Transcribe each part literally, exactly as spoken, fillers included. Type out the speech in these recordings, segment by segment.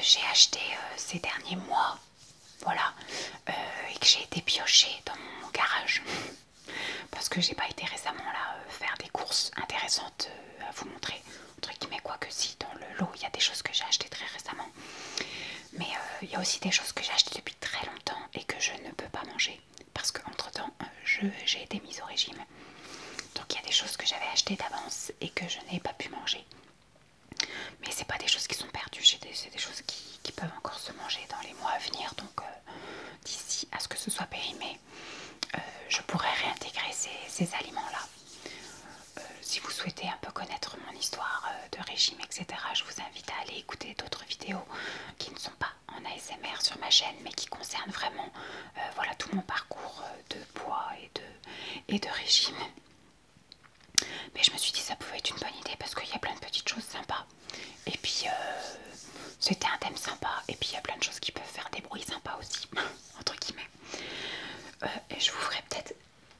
j'ai acheté euh, ces derniers mois, voilà, euh, et que j'ai été piocher dans mon garage. Parce que j'ai pas été récemment là euh, faire des courses intéressantes euh, à vous montrer, entre guillemets, quoi que si dans le lot il y a des choses que j'ai achetées très récemment. Mais euh, il y a aussi des choses que j'ai achetées depuis très longtemps et que je ne peux pas manger. Parce qu'entre temps, euh, j'ai été mise au régime. Donc il y a des choses que j'avais achetées d'avance et que je n'ai pas pu manger. Mais c'est pas des choses qui sont perdues, c'est des, des choses qui, qui peuvent encore se manger dans les mois à venir. Donc euh, d'ici à ce que ce soit périmé, euh, je pourrais réintégrer ces, ces aliments-là. Euh, si vous souhaitez un peu connaître mon histoire euh, de régime, et cetera, je vous invite à aller écouter d'autres vidéos qui ne sont pas en A S M R sur ma chaîne, mais qui concernent vraiment euh, voilà, tout mon parcours euh, de poids et de, et de régime. Mais je me suis dit que ça pouvait être une bonne idée parce qu'il y a plein de petites choses sympas. Et puis euh, c'était un thème sympa. Et puis il y a plein de choses qui peuvent faire des bruits sympas aussi, entre guillemets. Euh, et je vous ferai peut-être...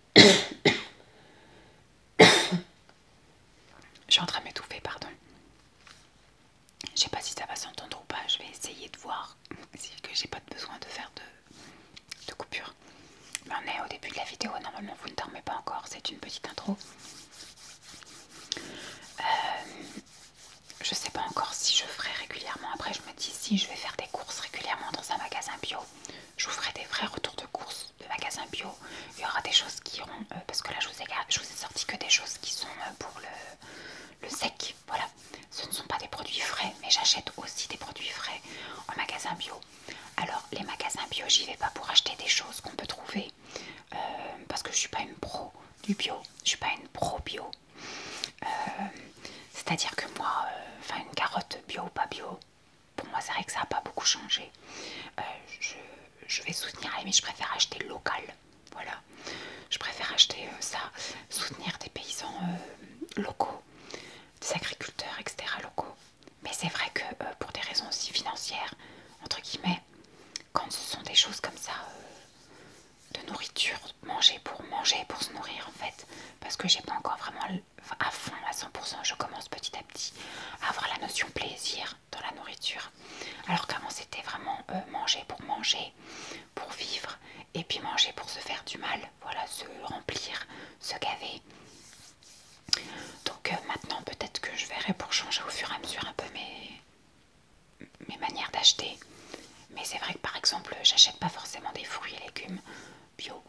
Je suis en train de m'étouffer, pardon. Je sais pas si ça va s'entendre ou pas. Je vais essayer de voir si que j'ai pas besoin de faire de, de coupure. Mais on est au début de la vidéo. Normalement vous ne dormez pas encore. C'est une petite intro. Euh, je sais pas encore si je ferai régulièrement. Après je me dis si je vais faire des courses régulièrement dans un magasin bio, je vous ferai des vrais retours de courses de magasin bio. Il y aura des choses qui iront euh, parce que là je vous ai, je vous ai sorti que des choses qui sont euh, pour le, le sec. Voilà, ce ne sont pas des produits frais, mais j'achète aussi des produits frais en magasin bio. Alors les magasins bio, j'y vais pas pour acheter des choses qu'on peut trouver euh, parce que je suis pas une pro du bio, je suis pas une pro bio. Euh, C'est-à-dire que moi, enfin euh, une carotte bio ou pas bio, pour moi c'est vrai que ça n'a pas beaucoup changé. Euh, je, je vais soutenir, à la limite je préfère acheter local. Voilà, je préfère acheter euh, ça, soutenir des paysans euh, locaux, des agriculteurs, et cetera locaux. Mais c'est vrai que euh, pour des raisons aussi financières, entre guillemets, quand ce sont des choses comme ça, euh, de nourriture, manger pour manger, pour se nourrir en fait, parce que j'ai pas encore vraiment à fond à cent pour cent, je commence petit à petit à avoir la notion plaisir dans la nourriture, alors qu'avant c'était vraiment euh, manger pour manger, pour vivre, et puis manger pour se faire du mal, voilà, se remplir, se gaver. Donc euh, maintenant peut-être que je verrai pour changer au fur et à mesure un peu mes, mes manières d'acheter. Mais c'est vrai que par exemple j'achète pas forcément des fruits et légumes bio.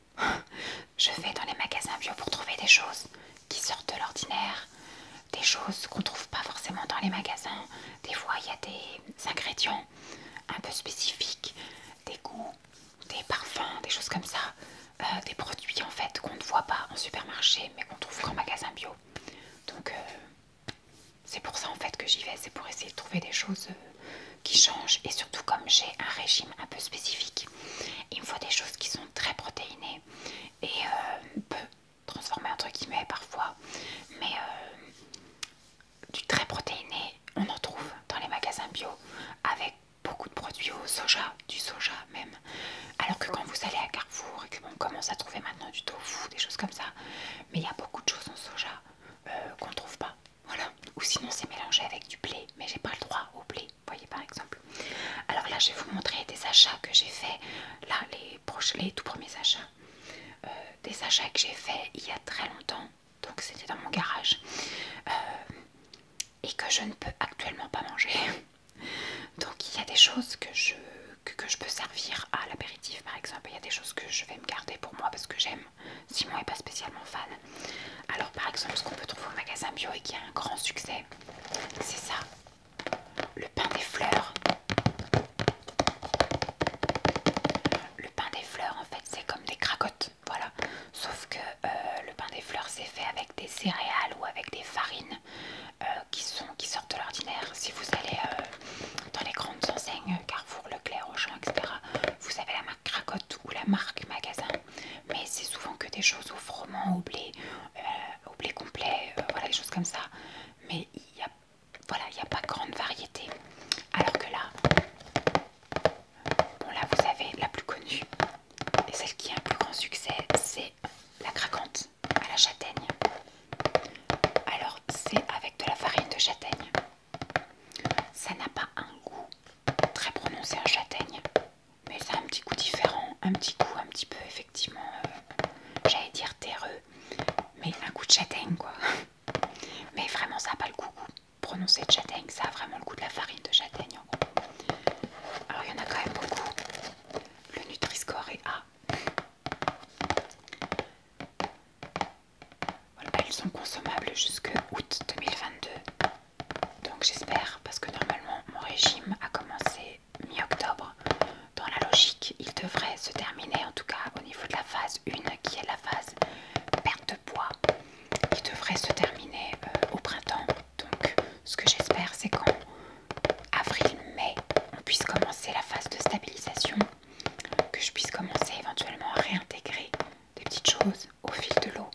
Je vais dans les magasins bio pour trouver des choses qui sortent de l'ordinaire, des choses qu'on trouve pas forcément dans les magasins. Des fois il y a des ingrédients un peu spécifiques, des goûts, des parfums, des choses comme ça, euh, des produits en fait qu'on ne voit pas en supermarché mais qu'on trouve qu'en magasin bio. Donc euh, c'est pour ça en fait que j'y vais, c'est pour essayer de trouver des choses euh, qui changent. Et surtout comme j'ai un régime un peu spécifique, il me faut des choses qui sont très protéinées et euh, peu transformées entre guillemets parfois, mais euh, du très protéiné on en trouve dans les magasins bio avec beaucoup de produits au soja, du soja même, alors que quand vous allez à Carrefour et qu'on commence à trouver maintenant du tofu, des choses comme ça, mais il y a beaucoup de choses en soja euh, qu'on ne trouve pas, voilà, ou sinon c'est mélangé avec du blé, mais j'ai pas le droit au blé, vous voyez par exemple. Alors là je vais vous montrer des achats que j'ai fait, là les, proches, les tout premiers achats, euh, des achats que j'ai fait il y a très longtemps, donc c'était dans mon garage, euh, et que je ne peux actuellement pas manger. Donc il y a des choses que je, que, que je peux servir à l'apéritif par exemple, il y a des choses que je vais me garder pour moi parce que j'aime. Simon n'est pas spécialement fan. Alors par exemple ce qu'on peut trouver au magasin bio et qui a un grand succès, c'est ça, le pain des fleurs. Le pain des fleurs en fait c'est comme des cracottes, voilà, sauf que euh, le pain des fleurs c'est fait avec des céréales ou avec des farines euh, qui, sont, qui sortent de l'ordinaire. Si vous allez euh, dans les grandes enseignes, Carrefour, Leclerc, Auchan, et cetera, vous avez la marque Cracotte ou la marque Magasin, mais c'est souvent que des choses au froment, au blé, euh, au blé complet, euh, voilà, des choses comme ça. Mais il n'y a, voilà, il n'y a pas grande variété. Alors que là, bon là vous avez la plus connue et celle qui a un plus grand succès, c'est la craquante à la châtaigne. Alors c'est avec de la farine de châtaigne. Ça n'a pas un goût un petit goût un petit peu effectivement, euh, j'allais dire terreux, mais un goût de châtaigne quoi. Mais vraiment ça n'a pas le goût prononcé de châtaigne, ça a vraiment le goût de la farine de châtaigne en gros. Alors il y en a quand même beaucoup. Le Nutri-Score est A. Voilà, elles sont consommables jusqu'à août deux mille vingt-deux. Donc j'espère, parce que normalement mon régime a commencé mi-octobre. Dans la logique, il devrait se terminer, en tout cas au niveau de la phase un, qui est la phase perte de poids. Il devrait se terminer euh, au printemps. Donc ce que j'espère, c'est qu'en avril-mai, on puisse commencer la phase de stabilisation, que je puisse commencer éventuellement à réintégrer des petites choses au fil de l'eau.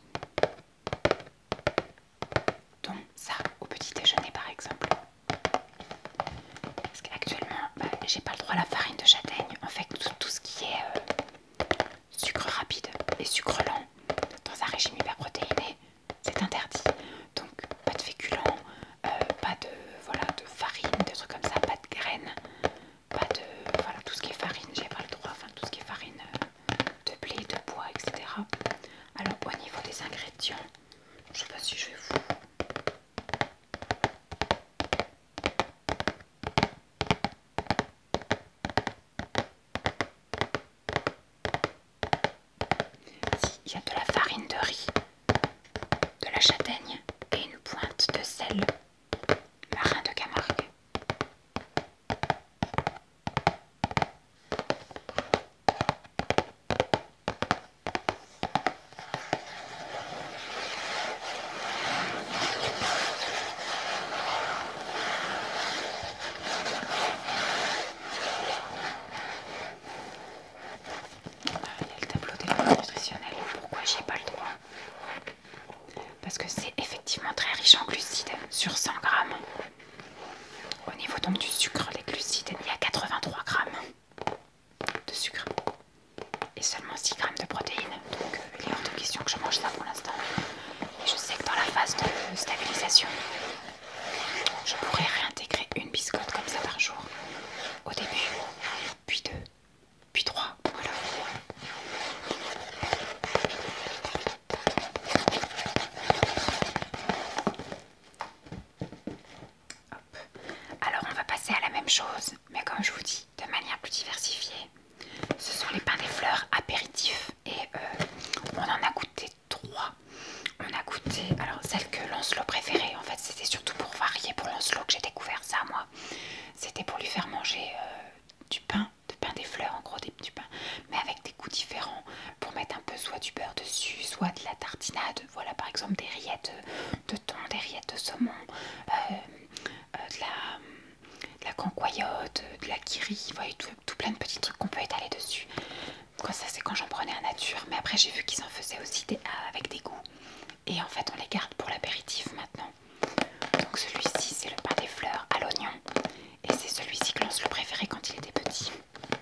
Donc ça, au petit déjeuner par exemple. Parce qu'actuellement, bah, j'ai pas le droit à la farine de châtaigne. En fait, tout, tout ce qui est euh, sucre rapide et sucre lent dans un régime hyperprotéiné, c'est interdit. Donc pas de féculents, euh, pas de, voilà, de farine, des trucs comme ça, pas de graines, pas de, voilà, tout ce qui est farine, j'ai pas le droit, enfin tout ce qui est farine euh, de blé, de bois, et cetera. Alors au niveau des ingrédients, je sais pas si je vais vous... Il y a de la farine de riz, de la châtaigne et une pointe de sel marin de Camargue. Il y a le tableau des valeurs nutritionnelles. Pourquoi j'y ai pas le droit? Parce que c'est effectivement très riche en glucides, sur cent grammes. Au niveau donc du sucre, les glucides, il y a quatre-vingt-trois grammes de sucre et seulement six grammes de protéines. Donc euh, il est hors de question que je mange ça pour l'instant. Et je sais que dans la phase de stabilisation, je pourrais réintégrer une biscotte comme ça par jour. Au début, puis deux, puis trois. Voilà. Hop. Alors on va passer à la même chose, mais comme je vous dis, de manière plus diversifiée. Ce sont les pains des fleurs apéritifs et euh, on en a goûté trois. On a goûté, alors celle que Lancelot préférait, en fait c'était surtout pour varier pour Lancelot que j'ai découvert ça moi. C'était pour lui faire manger euh, du pain, de pain des fleurs, en gros des petits pains, mais avec des goûts différents, pour mettre un peu soit du beurre dessus, soit de la tartinade, voilà par exemple des rillettes de thon, des rillettes de saumon, euh, euh, de la... de la cancoyote, de la kiri, vous voyez, tout, tout plein de petits trucs qu'on peut étaler dessus. Quoi, ça c'est quand j'en prenais à nature, mais après j'ai vu qu'ils en faisaient aussi des, avec des goûts. Et en fait on les garde pour l'apéritif maintenant. Donc celui-ci c'est le pain des fleurs à l'oignon. Et c'est celui-ci que Lance le préférait quand il était petit.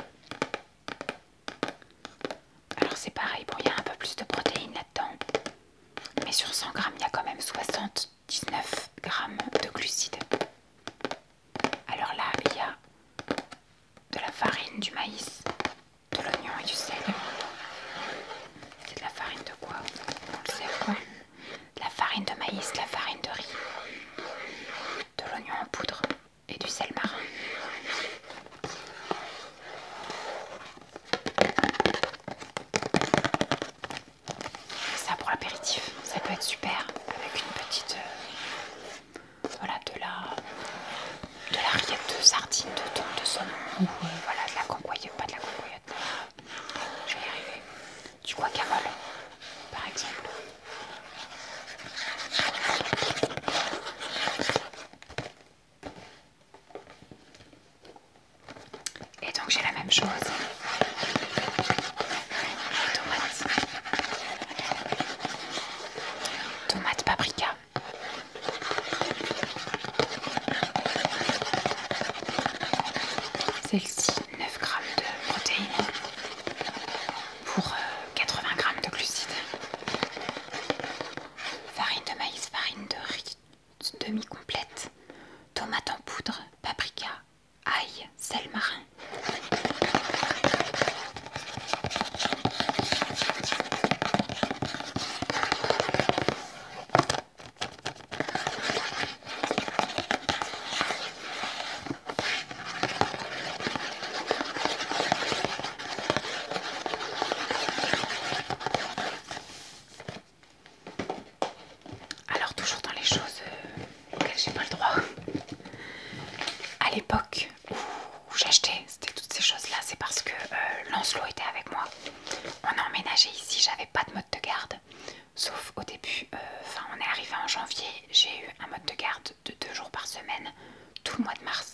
Alors c'est pareil, bon il y a un peu plus de protéines là-dedans. Mais sur cent grammes il y a quand même soixante-dix-neuf grammes de glucides. Alors là, il y a de la farine, du maïs, de l'oignon et du sel. C'est de la farine de quoi? On le sait quoi? De la farine de maïs, de la farine de riz, de l'oignon en poudre et du sel marin. Ça pour l'apéritif, ça peut être super avec une petite... Euh, voilà, de la... de la rillette de sardines, de thon, de saumon ou euh, voilà, de la cancoyote, pas de la déménagé ici, j'avais pas de mode de garde. Sauf au début, euh, enfin on est arrivé en janvier, j'ai eu un mode de garde de deux jours par semaine, tout le mois de mars.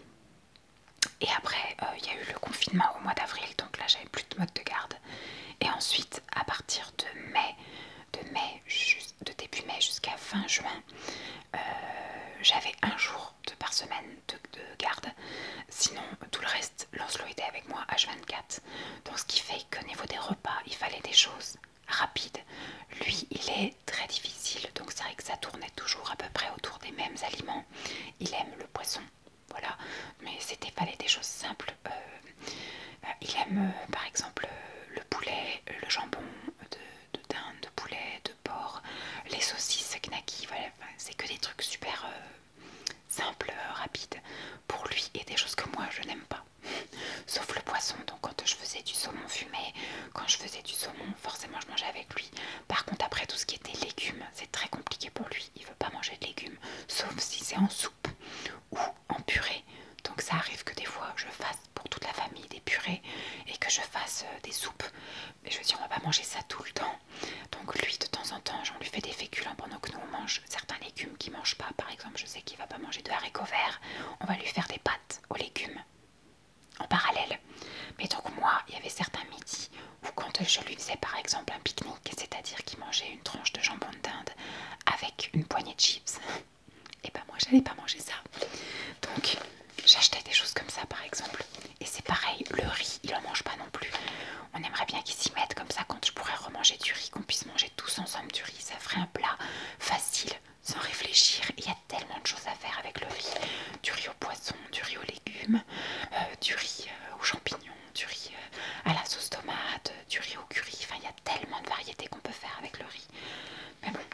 Et après, il euh, y a eu le confinement au mois d'avril, donc là j'avais plus de mode de garde. Et ensuite, à partir de mai, de mai, de début mai jusqu'à fin juin, euh, j'avais un jour de par semaine de, de garde. Sinon, tout le reste, Lancelot était avec moi H vingt-quatre. Donc ce qui fait qu'au niveau des repas, il fallait des choses rapides. Lui, il est très difficile, donc c'est vrai que ça tournait toujours à peu près autour des mêmes aliments. Il aime le poisson, voilà, mais c'était fallait des choses simples. Euh, euh, il aime euh, par exemple euh, le poulet, le jambon de, de dinde, de poulet, de porc, les saucisses knacky, voilà, enfin, c'est que des trucs super euh, simples, euh, rapides pour lui et des choses que moi je n'aime pas. Sauf le poisson, donc quand je faisais du saumon fumé, quand je faisais du saumon, forcément je mangeais avec lui. Par contre après tout ce qui était légumes, c'est très compliqué pour lui, il veut pas manger de légumes, sauf si c'est en soupe ou en purée. Donc ça arrive que des fois je fasse pour toute la famille des purées et que je fasse euh, des soupes. Mais je veux dire, on va pas manger ça tout le temps. Donc lui, de temps en temps, j'en lui fais des féculents pendant que nous on mange certains légumes qu'il mange pas. Par exemple, je sais qu'il va pas manger de haricots verts, on va lui faire des pâtes aux légumes en parallèle. Mais donc moi, il y avait certains midis où quand je lui faisais par exemple un pique-nique, c'est-à-dire qu'il mangeait une tranche de jambon de dinde avec une poignée de chips, et ben moi j'allais pas manger ça. Donc j'achetais des choses comme ça par exemple. Et c'est pareil, le riz, il en mange pas non plus. On aimerait bien qu'il s'y mette comme ça quand je pourrais remanger du riz, qu'on puisse manger tous ensemble du riz. Ça ferait un plat facile, sans réfléchir. Il y a tellement de choses à faire avec le riz. Du riz au poisson, du riz aux légumes, euh, du riz euh, aux champignons, du riz euh, à la sauce tomate, euh, du riz au curry. Enfin, il y a tellement de variétés qu'on peut faire avec le riz. Mais bon.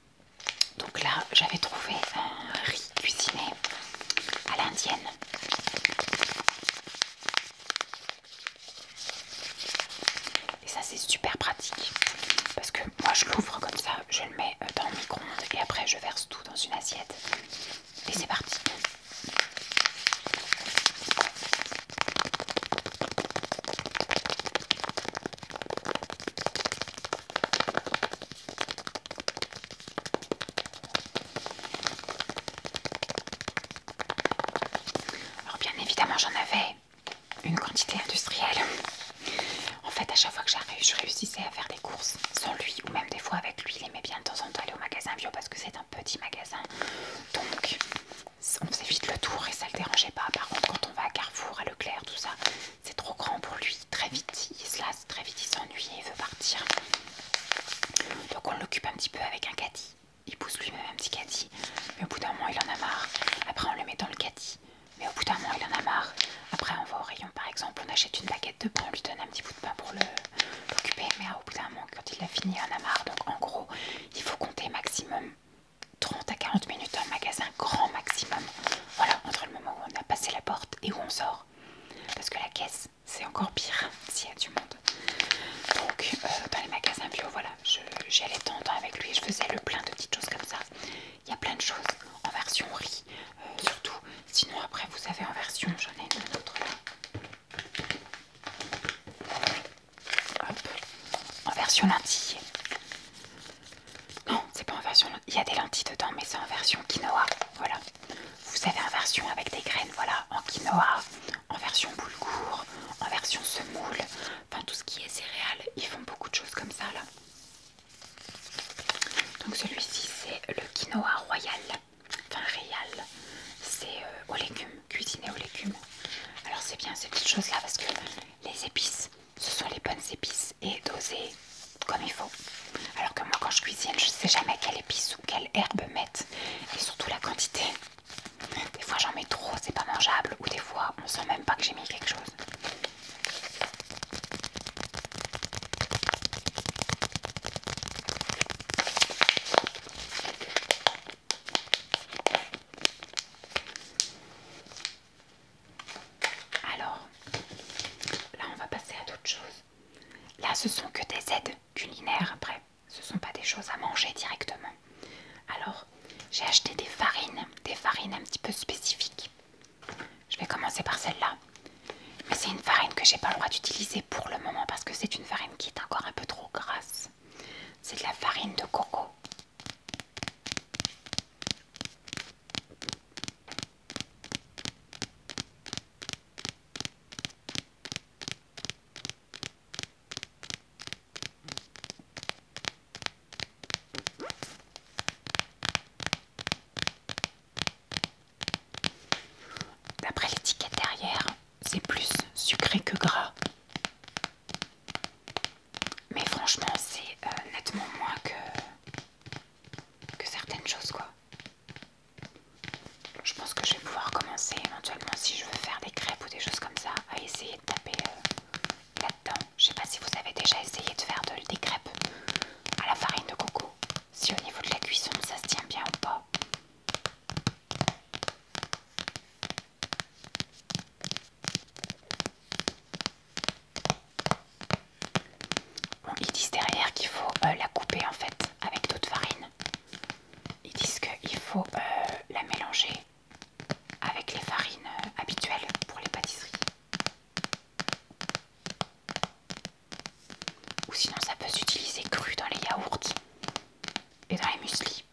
Donc là, j'avais trouvé un riz cuisiné à l'indienne. Et ça, c'est super pratique. Parce que moi, je l'ouvre comme ça, je le mets dans le micro-ondes et après, je verse tout dans une assiette. Et c'est parti. Alors bien évidemment, j'en avais une quantité industrielle. En fait, à chaque fois que j'arrive, je réussissais à faire des courses sans lui, ou même des fois avec lui. Il aimait bien de temps en temps aller au magasin bio parce que c'est un petit magasin. Donc, on faisait vite le tour et ça le dérangeait pas. Par contre, quand on va à Carrefour, à Leclerc, tout ça, c'est trop grand pour lui. Très vite, il se lasse, très vite, il s'ennuie et il veut partir. Donc, on l'occupe un petit peu avec un caddie. Il pousse lui-même un petit caddie, mais au bout d'un moment, il en a marre. Après, on le met dans le caddie, mais au bout d'un moment, il en a marre. Après, on va au rayon, par exemple, on achète une baguette de pain, on lui donne un petit bout de pain pour l'occuper, mais au bout d'un moment, quand il a fini, il en a marre. Donc, en gros, il faut compter maximum trente à quarante minutes dans le magasin, grand maximum. Voilà, entre le moment où on a passé la porte et où on sort. Parce que la caisse, c'est encore pire s'il y a du monde. Donc, euh, dans les magasins bio, voilà, j'y allais de temps en temps avec lui et je faisais le plein de petites choses comme ça. Il y a plein de choses en version riz, euh, surtout. Sinon, après, vous avez en version, j'en ai une autre là. Hop, en version lentilles. Non, c'est pas en version lentilles. Il y a des lentilles dedans, mais c'est en version quinoa. Voilà. Vous avez en version avec des graines, voilà, en quinoa, en version boulgour, en version semoule. Enfin, tout ce qui est céréales, ils font beaucoup de choses comme ça là. Donc celui-ci, c'est le quinoa royal. Enfin, réal. C'est euh, aux légumes, cuisiné aux légumes. Alors c'est bien ces petites choses là parce que les épices, ce sont les bonnes épices et dosées comme il faut. Alors que moi quand je cuisine, je sais jamais quelle épice ou quelle herbe mettre et surtout la quantité. Des fois j'en mets trop, c'est pas mangeable, ou des fois on sent même pas que j'ai mis quelque chose. Alors, là on va passer à d'autres choses. Là ce sont que des aides culinaires après, ce sont pas des choses à manger directement. Alors, j'ai acheté des farines, des farines un petit peu spécifiques. Je vais commencer par celle-là. Mais c'est une farine que j'ai pas le droit d'utiliser pour le moment parce que c'est une farine qui est encore un peu trop grasse. C'est de la farine de coco. D'après l'étiquette derrière, c'est plus sucré que gras. Mais franchement, c'est euh, nettement moins que, que certaines choses, quoi. Je pense que je vais pouvoir commencer éventuellement, si je veux faire des crêpes ou des choses comme ça, à essayer de taper euh, là-dedans. Je sais pas si vous avez déjà essayé de faire de, des crêpes à la farine de coco. Si au niveau de la cuisson, ça se tient bien ou pas. Bon, ils disent derrière qu'il faut euh, la couper en fait avec d'autres farines. Ils disent qu'il faut euh, la mélanger avec les farines euh, habituelles pour les pâtisseries. Ou sinon ça peut s'utiliser cru dans les yaourts et dans les mueslis.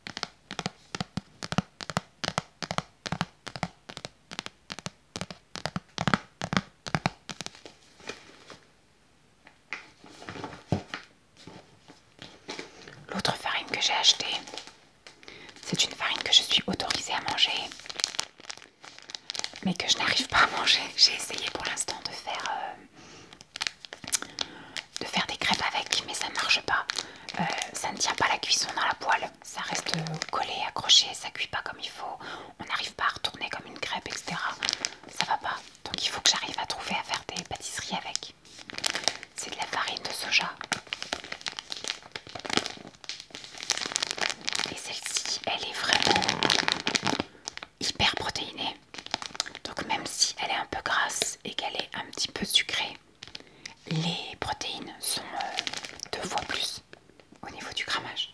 L'autre farine que j'ai achetée, c'est une farine que je suis autorisée à manger, mais que je n'arrive pas à manger. J'ai essayé pour l'instant de faire euh, de faire des crêpes avec, mais ça ne marche pas. Euh, ça ne tient pas la cuisson dans la poêle, ça reste collé, accroché, ça cuit pas comme il faut. On n'arrive pas à retourner comme une crêpe, et cetera. Ça va pas. Donc il faut que j'arrive à trouver à faire des pâtisseries avec. C'est de la farine de soja. Et celle-ci, elle est vraiment hyper protéinée. Donc même si elle est un peu grasse et qu'elle est un petit peu sucrée, les protéines sont euh, deux fois plus au niveau du grammage.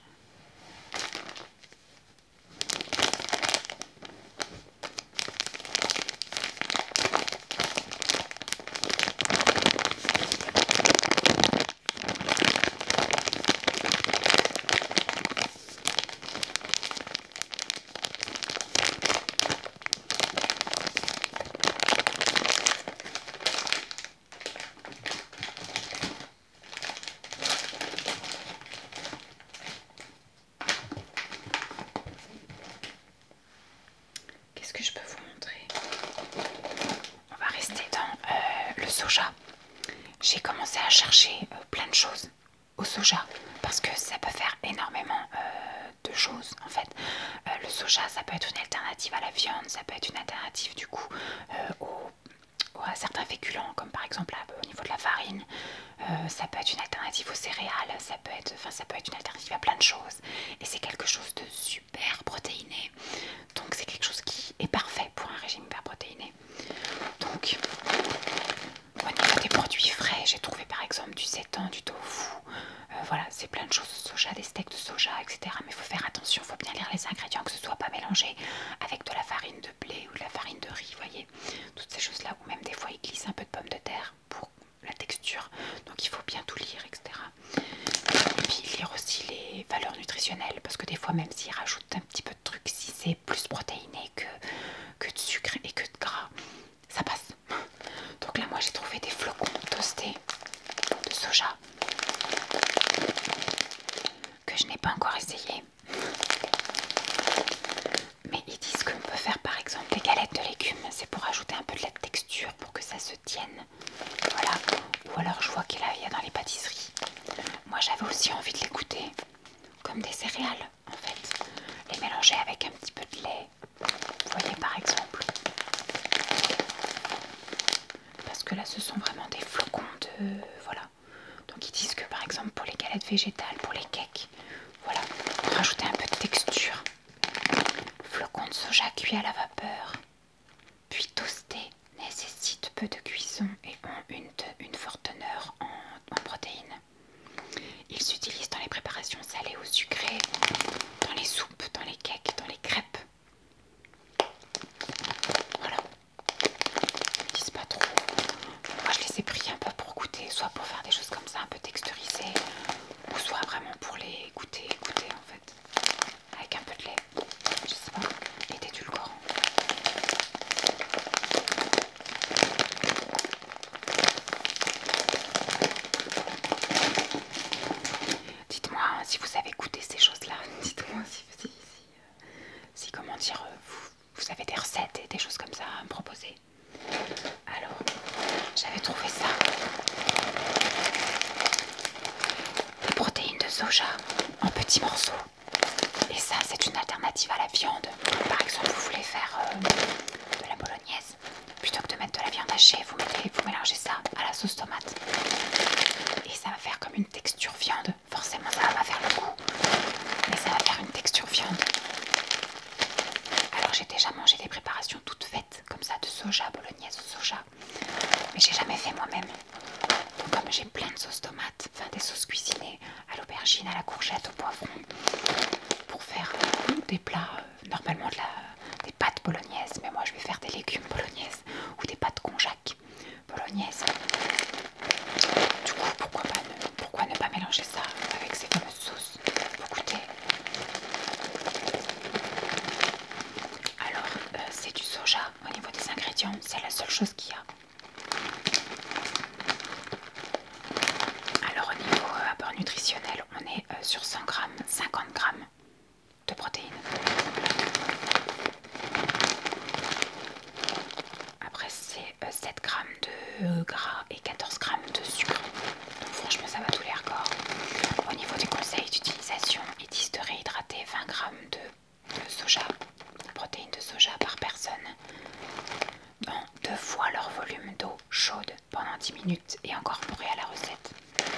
Qu'est-ce que je peux vous montrer? On va rester dans euh, le soja. J'ai commencé à chercher euh, plein de choses au soja parce que ça peut faire énormément euh, de choses en fait. Euh, le soja, ça peut être une alternative à la viande, ça peut être une alternative du coup euh, au à certains féculents comme par exemple là, au niveau de la farine, euh, ça peut être une alternative aux céréales, ça peut être, enfin, ça peut être une alternative à plein de choses et c'est quelque chose de super protéiné, donc c'est quelque chose qui est parfait pour un régime hyper protéiné. Donc au niveau des produits frais, j'ai trouvé par exemple du seitan, du tofu, euh, voilà, c'est plein de choses de soja, des steaks de soja, et cetera. Mais il faut faire attention, il faut bien lire les ingrédients, que ce soit pas mélangé avec de la farine de blé ou de la farine de riz, vous voyez, toutes ces choses-là, ou même des fois ils glissent un peu de pommes de terre pour la texture, donc il faut bien tout lire, et cetera. Et puis lire aussi les valeurs nutritionnelles, parce que des fois même s'ils rajoutent un petit peu de trucs, si c'est plus protéiné que, que de sucre et que de gras, ça passe. Donc là moi j'ai trouvé des flocons toastés de soja que je n'ai pas encore essayé, mais ils disent qu'on peut faire par exemple des galettes de légumes, c'est pour ajouter un peu de la texture pour que ça se tienne, voilà. Ou alors je vois qu'il y a dans les pâtisseries. Moi j'avais aussi envie de les goûter comme des céréales en fait, les mélanger avec un petit peu de lait, vous voyez par exemple, parce que là ce sont vraiment des flocons de, voilà. Donc ils disent que par exemple pour les galettes végétales, pour les cakes, voilà, pour rajouter un peu de texture, flocons de soja cuits à la vapeur, puis toastés, nécessitent peu de cuisson et ont une, une forte teneur en, en protéines. Ils s'utilisent dans les préparations salées ou sucrées, dans les soupes, dans les cakes, dans les crêpes. Voilà. Ils disent pas trop. soja en petits morceaux. Et ça, c'est une alternative à la viande. Par exemple, vous voulez faire euh, de la bolognaise. Plutôt que de mettre de la viande hachée, vous, mettez, vous mélangez ça à la sauce tomate. Et ça va faire comme une texture viande. Forcément, ça va pas faire le goût, mais ça va faire une texture viande. Alors, j'ai déjà mangé des préparations toutes faites, comme ça, de soja, bolognaise au soja. Mais j'ai jamais fait moi-même. Donc, comme j'ai plein de sauces tomates, enfin des sauces cuisinées à l'aubergine, à la courgette, au poivron, pour faire euh, des plats, euh, normalement de la, des pâtes bolognaises, mais moi je vais faire des légumes bolognaise ou des pâtes konjac bolognaise. Du coup, pourquoi pas ne, pourquoi ne pas mélanger ça avec ces fameuses sauces pour goûter. Alors, euh, c'est du soja au niveau des ingrédients, c'est la seule chose qu'il y a. Alors, au niveau euh, apport nutritionnel, on est euh, sur cent grammes, cinquante grammes de protéines. Après, c'est euh, sept grammes de gras et quatorze grammes de sucre. Donc, franchement, ça va tous les records. Au niveau des conseils d'utilisation, ils disent de réhydrater vingt grammes de, de soja, de protéines de soja par personne, dans deux fois leur volume d'eau chaude pendant dix minutes et incorporer à la recette.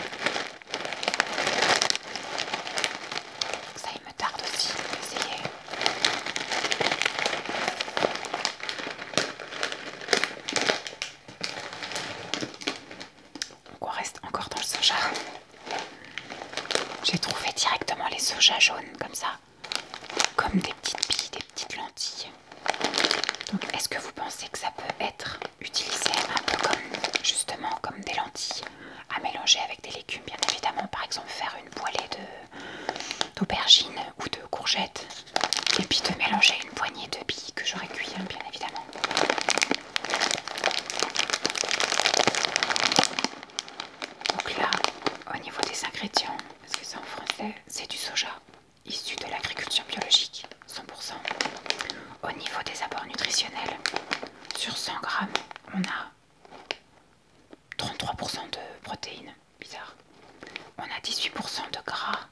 Donc ça, il me tarde aussi d'essayer. Donc on reste encore dans le soja. J'ai trouvé directement les sojas jaunes comme ça, comme des petites billes, des petites lentilles. Donc est-ce que vous pensez que ça peut être utilisé un peu comme, justement, comme des lentilles à mélanger avec des légumes, bien évidemment, par exemple faire une poêlée de d'aubergines ou de courgettes et puis de mélanger une poignée de billes que j'aurais cuit, hein, bien évidemment. Donc là, au niveau des ingrédients, parce que c'est en français, c'est du soja issu de l'agriculture biologique, cent pour cent. Au niveau des apports nutritionnels, sur cent grammes, on a trente-trois pour cent de protéines, bizarre. On a dix-huit pour cent de gras.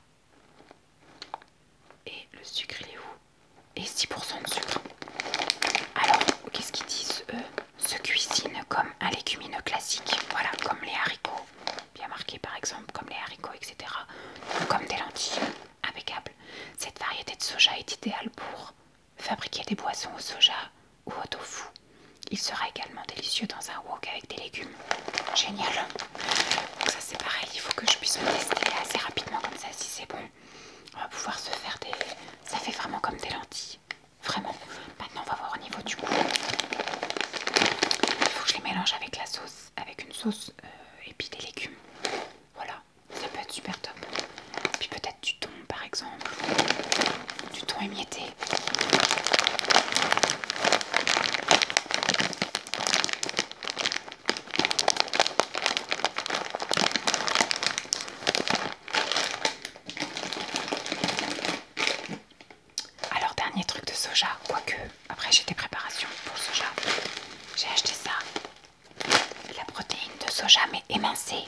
Et le sucre, il est où? Et six pour cent de sucre. Alors, qu'est-ce qu'ils disent, eux? Se cuisine comme un légumineux classique. Voilà, comme les haricots. Bien marqué, par exemple, comme les haricots, et cetera. Ou comme des lentilles. Impeccable. Cette variété de soja est idéale pour fabriquer des boissons au soja ou au tofu. Il sera également délicieux dans un wok avec des légumes. Génial. Donc ça, c'est pareil, il faut que je puisse le tester assez rapidement comme ça. Si c'est bon, on va pouvoir se faire des... Ça fait vraiment comme des lentilles. Vraiment. Maintenant, on va voir au niveau du goût. Il faut que je les mélange avec la sauce, avec une sauce euh, et puis des légumes. Voilà, ça peut être super top. Puis peut-être du thon, par exemple. Du thon émietté. Alors, dernier truc de soja, quoique après j'ai des préparations pour le soja. J'ai acheté ça, la protéine de soja mais émincée.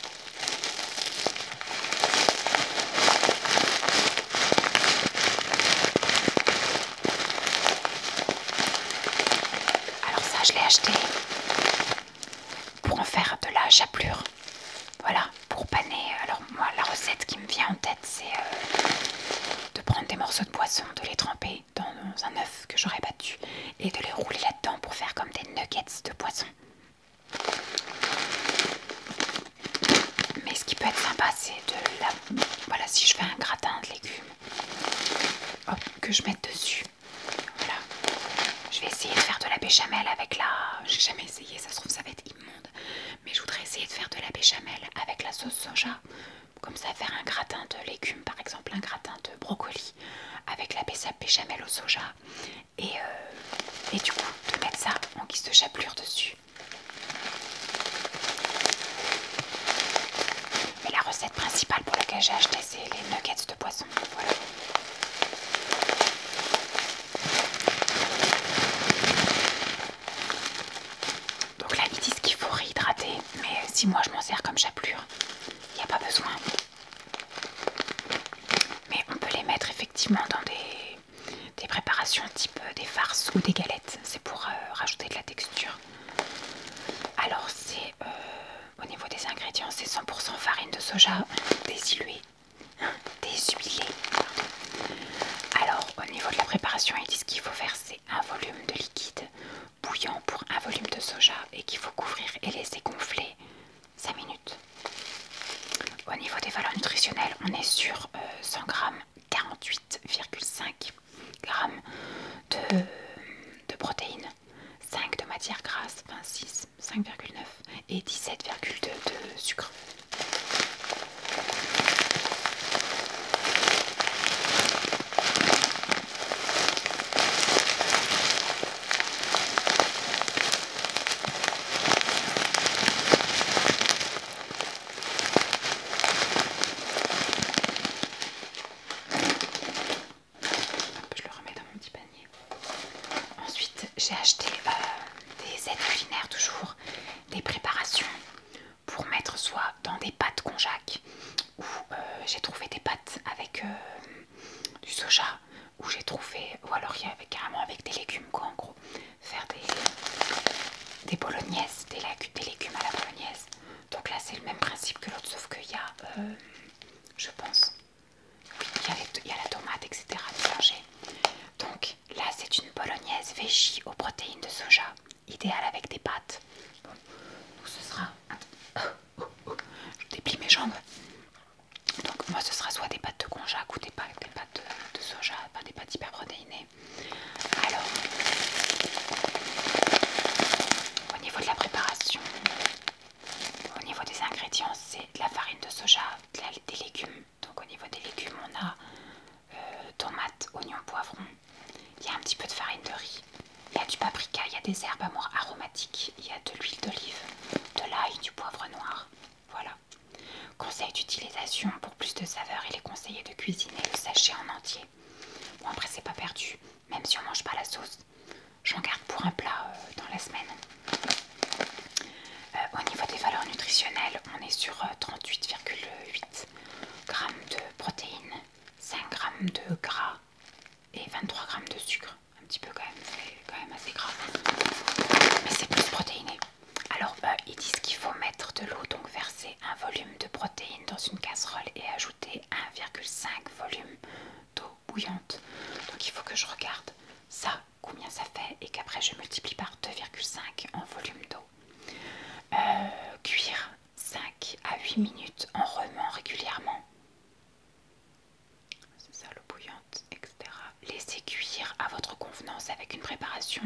Alors ça, je l'ai acheté pour en faire de la chapelure. Voilà, pour paner. Alors moi, la recette qui me vient en tête, c'est euh, de prendre des morceaux de poisson, de les tremper dans un œuf que j'aurais battu et de les rouler là-dedans pour faire comme des nuggets de poisson. Mais ce qui peut être sympa, c'est de la... Voilà, si je fais un gratin de légumes, hop, que je mette dessus. Voilà. Je vais essayer de faire de la béchamel avec la... J'ai jamais essayé, ça se trouve ça va être immonde. Mais je voudrais essayer de faire de la béchamel avec la sauce soja. Comme ça, faire un gratin de légumes, par exemple un gratin de brocoli avec la béchamel au soja. Et, euh, et du coup, de mettre ça en guise de chapelure dessus. Mais la recette principale pour laquelle j'ai acheté, c'est les nuggets de poisson. Voilà. Donc là, ils disent qu'il faut réhydrater. Mais si moi je m'en sers comme chapelure, il n'y a pas besoin. effectivement dans des, des préparations type des farces ou des galettes. C'est pour euh, rajouter de la texture. Alors c'est euh, au niveau des ingrédients, c'est cent pour cent farine de soja désilluée, déshuilée. Alors au niveau de la préparation, ils disent qu'il faut verser un volume de liquide bouillant pour un volume de soja et qu'il faut couvrir et laisser gonfler cinq minutes. Au niveau des valeurs nutritionnelles, on est sur euh, cent grammes, quarante-huit virgule cinq grammes de, de protéines, cinq de matière grasse, vingt-six, cinq virgule neuf et dix-sept virgule deux de sucre. Je le remets dans mon petit panier. Ensuite, j'ai acheté euh, des aides culinaires, toujours des préparations pour mettre soit dans des pâtes konjac, ou euh, j'ai trouvé des pâtes avec euh, du soja, ou j'ai trouvé, ou alors il y avait carrément avec des légumes quoi, en gros, faire des, des bolognaises, des, des légumes à la bolognaise. Donc là c'est le même principe que l'autre, sauf qu'il y a, euh, je pense, oui, il y, a les, il y a la tomate, et cetera mélangée. Donc là c'est une bolognaise véggie aux protéines de soja, idéale avec des pâtes. Bon, donc ce sera... Oh, oh, je déplie mes jambes. Donc moi ce sera soit des pâtes de konjac ou des pâtes, des pâtes de, de soja, enfin des pâtes hyper protéinées. Alors au niveau de la préparation, au niveau des ingrédients, c'est de la farine de soja, de la, des légumes. Donc au niveau des légumes on a euh, tomates, oignons, poivrons. Il y a un petit peu de farine de riz. Il y a du paprika, il y a des herbes aromatiques, il y a de l'huile d'olive, de l'ail, du poivre noir. Voilà. Conseil d'utilisation: pour plus de saveur, il est conseillé de cuisiner le sachet en entier. Bon après c'est pas perdu, même si on mange pas la sauce, j'en garde pour un plat euh, dans la semaine. Euh, au niveau des valeurs nutritionnelles, on est sur euh, trente-huit virgule huit grammes de protéines, cinq grammes de gras et vingt-trois grammes de sucre. Un petit peu quand même, c'est quand même assez gras, mais c'est plus protéiné. Alors euh, ils disent qu'il faut mettre de l'eau, donc verser un volume de protéines dans une casserole et ajouter un virgule cinq volume d'eau bouillante. Donc il faut que je regarde ça, combien ça fait, et qu'après je multiplie par deux virgule cinq en volume d'eau. Euh, cuire cinq à huit minutes en remuant régulièrement. C'est ça l'eau bouillante, et cetera. Laissez cuire à votre convenance avec une préparation.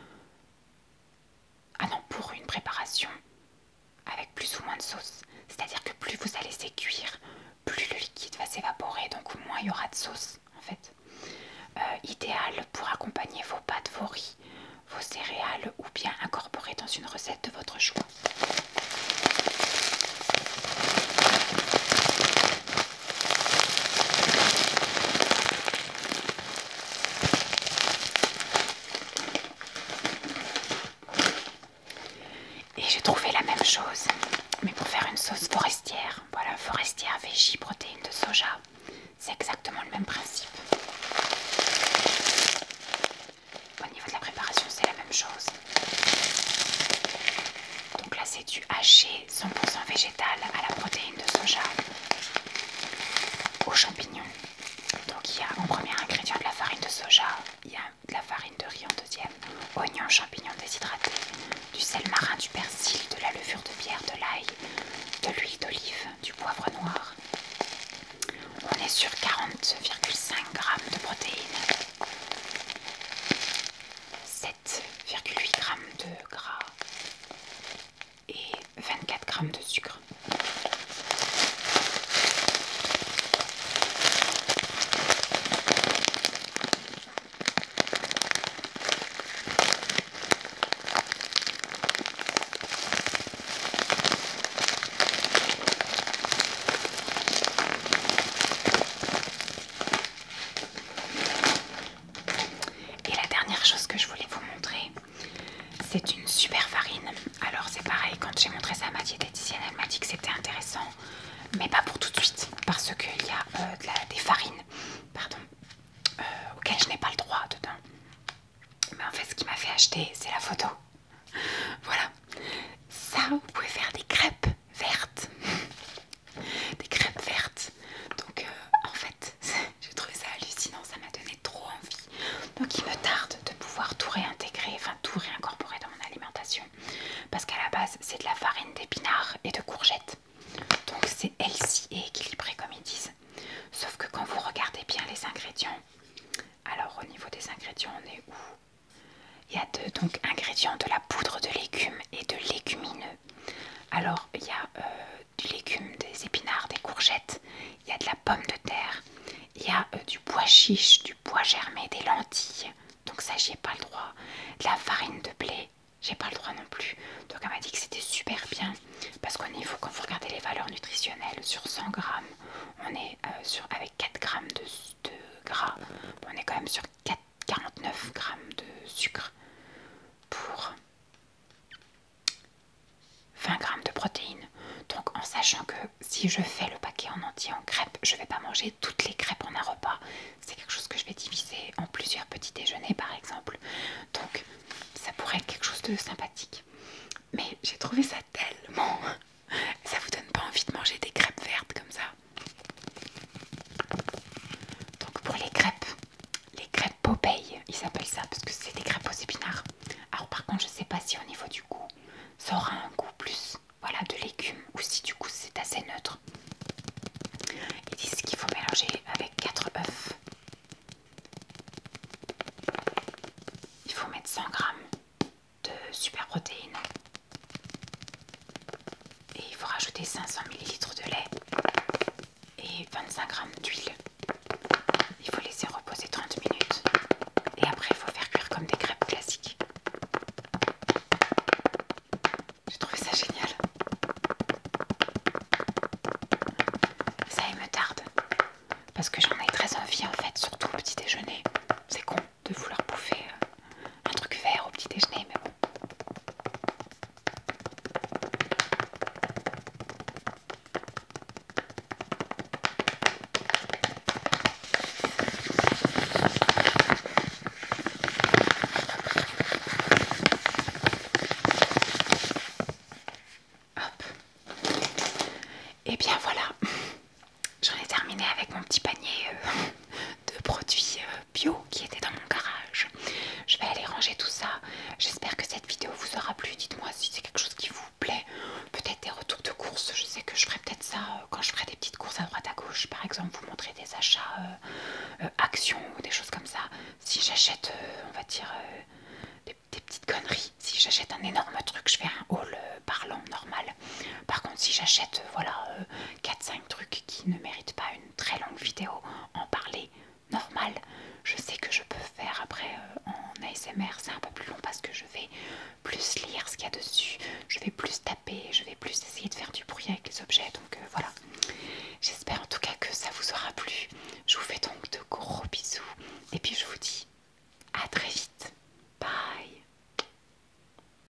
Ah non, pour une préparation avec plus ou moins de sauce. C'est-à-dire que plus vous allez laisser cuire, plus le liquide va s'évaporer, donc moins il y aura de sauce en fait. Euh, idéal pour accompagner vos pâtes, vos riz, vos céréales, ou bien incorporer dans une recette de votre choix. Et j'ai trouvé la même chose, mais pour faire une sauce forestière. Voilà, forestière, véggie, protéines de soja. C'est exactement le même principe. Au niveau de la préparation, c'est la même chose. Donc là, c'est du haché cent pour cent végétal à la protéine de soja, aux champignons. Donc il y a en premier ingrédient de la farine de soja, il y a de la farine de riz en deuxième, oignons, champignons déshydratés, du sel marin, du persil, de la levure de bière, de l'ail, de l'huile d'olive, du poivre noir. On est sur quarante virgule cinq grammes de protéines, sept virgule huit grammes de gras et vingt-quatre grammes de sucre. Et la dernière chose que je voulais vous montrer, c'est une super farine. Alors c'est pareil, quand j'ai montré ça à ma diététicienne, elle m'a dit que c'était intéressant, mais pas pour tout de suite, parce qu'il y a euh, de la, des farines, pardon, je n'ai pas le droit dedans. Mais en fait, ce qui m'a fait acheter, c'est la photo. Voilà. Ça, vous pouvez faire des crêpes vertes. Des crêpes vertes. Donc, euh, en fait, j'ai trouvé ça hallucinant. Ça m'a donné trop envie. Donc, il me tarde de pouvoir tout réintégrer, enfin tout réincorporer dans mon alimentation. Parce qu'à la base, c'est de la farine d'épinards et de courgettes. Donc, c'est healthy et équilibré, comme ils disent. Sauf que quand vous regardez bien les ingrédients, alors au niveau des ingrédients, on est où? Il y a de, donc ingrédients de la poudre de légumes et de légumineux. Alors il y a euh, du légume, des épinards, des courgettes, il y a de la pomme de terre, il y a euh, du pois chiche, du pois germé, des lentilles. Donc ça j'y ai pas le droit. De la farine de blé, j'ai pas le droit non plus. Donc elle m'a dit que c'était super bien parce qu'au niveau, quand vous regardez les valeurs nutritionnelles, sur cent grammes, on est euh, sur, avec quatre grammes de, de gras, on est quand même sur quarante-neuf grammes de sucre pour vingt grammes de protéines. Donc en sachant que si je fais le paquet en entier en crêpes, je vais pas manger toutes les crêpes en un repas. C'est quelque chose que je vais diviser en plusieurs petits déjeuners par exemple. Donc ça pourrait être quelque chose de sympathique. Mais j'ai trouvé ça tellement... Ça vous donne pas envie de manger des crêpes vertes comme ça? Donc pour les crêpes, les crêpes Popeye, ils s'appellent ça parce que c'est des crêpes aux épinards. Alors par contre je sais pas si au niveau du goût ça aura un goût plus voilà, de légumes ou si du coup c'est assez neutre. Ils disent qu'il faut mélanger avec quatre œufs. Il faut mettre cent grammes de super protéines et il faut rajouter cinq cents millilitres de lait et vingt-cinq grammes d'huile. Il faut laisser reposer trente minutes et après il faut faire cuire comme des crêpes classiques. J'ai trouvé ça génial. Ça il me tarde parce que j'en ai très envie en fait, surtout au petit déjeuner. C'est con de vouloir bouffer un truc vert au petit déjeuner, mais bon. Hop. Et bien voilà, j'en ai terminé avec mon petit panier euh, de produits euh, bio qui étaient dans mon garage. Je vais aller ranger tout ça. J'espère que cette vidéo vous aura plu. Dites-moi si c'est quelque chose qui vous plaît. Peut-être des retours de courses. Je sais que je ferai peut-être ça euh, quand je ferai des petites courses à droite à gauche. Par exemple, vous montrer des achats euh, euh, actions ou des choses comme ça. Si j'achète, euh, on va dire, euh, des, des petites conneries. Si j'achète un énorme truc, je fais un haul euh, parlant normal. Par contre, si j'achète euh, voilà, euh, quatre cinq trucs qui ne méritent pas une très longue vidéo, en parler normal, je sais que je peux faire après euh, en A S M R. C'est un peu plus long parce que je vais plus lire ce qu'il y a dessus, je vais plus taper, je vais plus essayer de faire du bruit avec les objets. Donc euh, voilà, j'espère en tout cas que ça vous aura plu. Je vous fais donc de gros bisous et puis je vous dis à très vite.